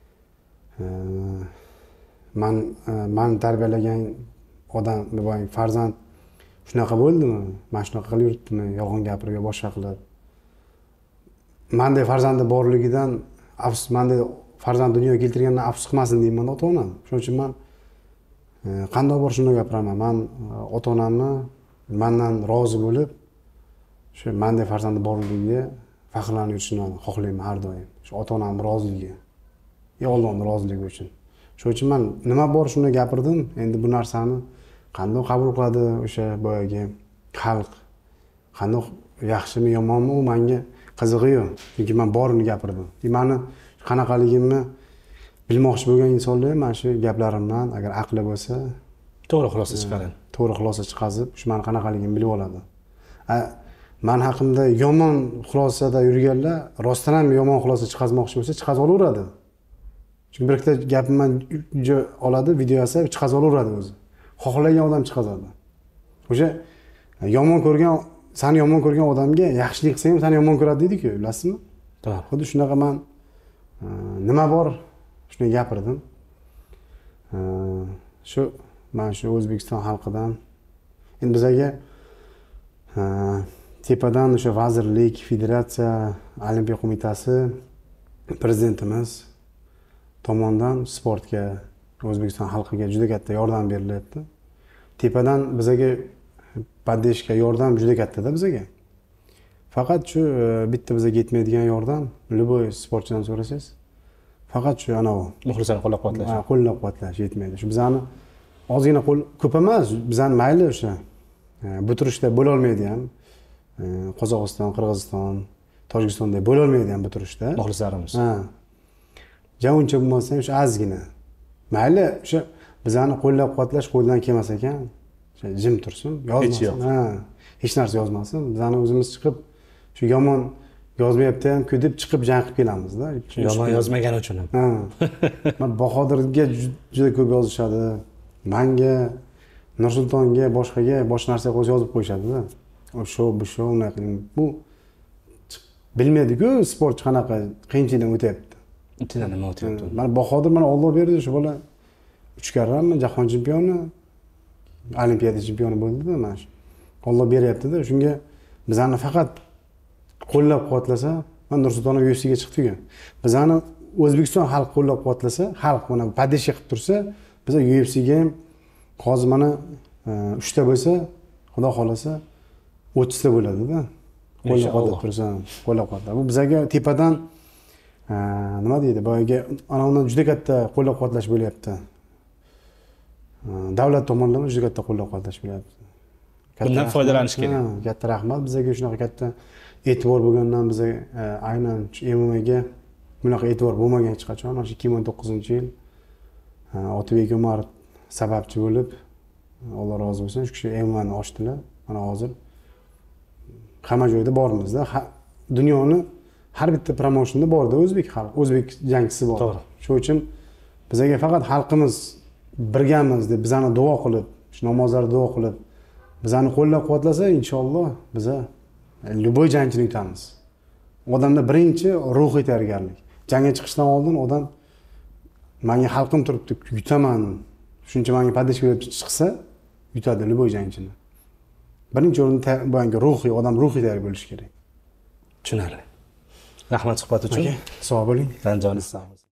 men tarbiyalagan odam, farzand shunaqa bo'ldimi? Men shunaqa qilib yuribdimi? Yolg'on gapirib, boshqa qilib. Mendek farzandi borligidan afsus, mendek farzand dunyoga keltirgandan afsus qilmasin deyman ota-onam. Shuning uchun men qanday bor shunday gapiraman. Men ota-onamni mendan rozi bo'lib, shu mendek farzandi borligiga faxrlanib yurishini xohlayman har doim. Shu ota-onamning roziligi, Allohning roziligi uchun. Shuning uchun men nima bor shuni gapirdim. Endi bu narsani qanday qabul qiladi o'sha boyagi xalq, qanday yaxshimi yomonmi, u menga qizig'i yo'q. Chunki men borini gapirdim. Meni qanaqaligimni bilmoqchi bo'lgan insonlar mana shu gaplarimdan agar aqli bo'lsa, to'g'ri xulosa chiqaradi. To'g'ri xulosa chiqazib, shu meni qanaqaligimni bilib oladi. Men haqimda yomon xulosada yurganlar rostdan ham yomon xulosa chiqazmoqchi bo'lsa, chiqaz olaveradi. Chunki bir ikkita gapimni oladi, video yasab chiqaz olaveradi o'zi. Xohlagan odam chiqazadi. O'sha yomon ko'rgan, seni yomon ko'rgan odamga yaxshilik qilsang ham seni yomon ko'radi deydi-ku, bilasizmi? To'g'ri. Xuddi shunaqa men nima bor shuni gapirdim. Men shu O'zbekiston xalqidan endi bizga tepadan o'sha vazirlik, federatsiya, olimpiya qo'mitasi, prezidentimiz tomonidan sportga, O'zbekiston xalqiga juda katta yordam berilyapti. Tepadan bizga podдержка, yordam juda katta-da bizga. Faqat shu bitta bizga yetmaydigan yordam, любой sportchidan so'rasangiz, faqat shu anavi muxlislarni qo'llab-quvvatlash. Qo'llab-quvvatlash yetmaydi. Shu bizani ozgina ko'p emas, bizani mayli o'sha bu turishda bo'la olmaydi ham. Qozog'iston, Qirg'iziston, Tojikistonda bo'la olmaydi ham bu turishda. Muxlislarimiz. Ha. Javuncha bo'lmasa o'sha ozgina. Mayli o'sha bizani qo'llab-quvvatlash qo'ldan kelmas ekan. O'sha jim tursin, yozmasin. Ha, hech narsa yozmasin. Bizani o'zimiz chiqib shu yomon yozmayapti ham ku deb chiqib jang qilib kelamiz-da. Yomon yozmagani uchun ham. Ha. Men Bahodirga juda ko'p yozishadi. Menga, Nursultonga, boshqaga boshqa narsa qo'yib yozib qo'yishadi-da. Bu unaqa. Bu bilmaydi-ku sportchi qanaqa qiyinchilikdan o'tyapti. ichidan nima o'tyapti? Mana Bahodir mana Alloh berdi, shu bola 3 karrami jahon chempioni, olimpiada chempioni bo'ldi-da mana shu. Alloh beryapti-da, shunga bizani faqat qo'llab-quvvatlasa, mana Nursultonov UFC'ga chiqdi-ku. Bizani O'zbekiston xalq qo'llab-quvvatlasa, xalq mana podeshka qilib tursa, biz UFC'ga ham hozir mana 3 ta bo'lsa, Xudo xolasa 30 ta bo'ladi-da. Qo'llab-quvvatlab tursa, qo'llab-quvvatlab. Bu bizga tepadan nima deydi, boyaga ana undan juda katta qo'llab-quvvatlash bo'lyapti. Davlat tomonidan juda katta qo'llab-quvvatlash bo'lyapti. Bundan foydalanish kerak. Katta rahmat bizga shunaqa katta e'tibor bo'lgandan bizga aynan MMA'ga bunaqa e'tibor bo'lmagan hech qachon. Mana shu 2009-yil Otabek Umarov sababchi bo'lib, Alloh rozi bo'lsin, shu kishi MMA'ni ochdilar. Mana hozir hamma joyda bormizda. Dunyoni har bitta promotionda borda o'zbek xalq, o'zbek jangchisi bor. To'g'ri. Shuning uchun bizga faqat xalqimiz birgamiz deb bizani duo qilib, shu namozlarni duo qilib, bizani qo'llab-quvvatlasa, inshaalloh biz любой jangchini yutamiz. Odamda birinchi ruhiy tayyorgarlik. Jangga chiqishdan oldin odam menga xalqim turibdi, yutaman. Shuncha menga podeshka berib chiqsa, yutadi любой jangchini. Birinchi o'rinda bu ruhiy, odam ruhiy tayyor bo'lishi kerak. Tushunarli. Rahmat suhbat uchun. Sog' bo'ling. Tan joningiz sog' bo'lsin.